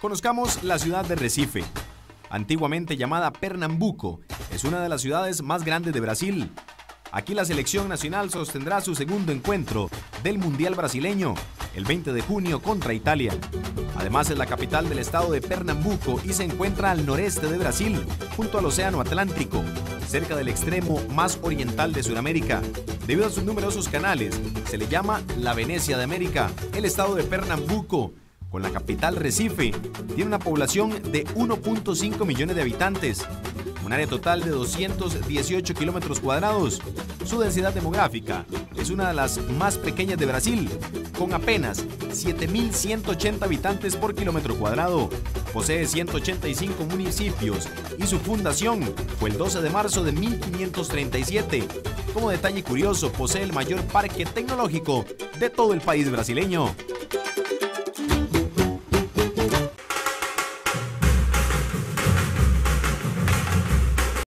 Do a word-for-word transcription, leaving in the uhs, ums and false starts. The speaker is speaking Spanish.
Conozcamos la ciudad de Recife. Antiguamente llamada Pernambuco, es una de las ciudades más grandes de Brasil. Aquí la selección nacional sostendrá su segundo encuentro del Mundial brasileño, el veinte de junio contra Italia. Además es la capital del estado de Pernambuco y se encuentra al noreste de Brasil, junto al Océano Atlántico, cerca del extremo más oriental de Sudamérica. Debido a sus numerosos canales, se le llama la Venecia de América. El estado de Pernambuco, con la capital Recife, tiene una población de uno punto cinco millones de habitantes, un área total de doscientos dieciocho kilómetros cuadrados. Su densidad demográfica es una de las más pequeñas de Brasil, con apenas siete mil ciento ochenta habitantes por kilómetro cuadrado. Posee ciento ochenta y cinco municipios y su fundación fue el doce de marzo de mil quinientos treinta y siete. Como detalle curioso, posee el mayor parque tecnológico de todo el país brasileño.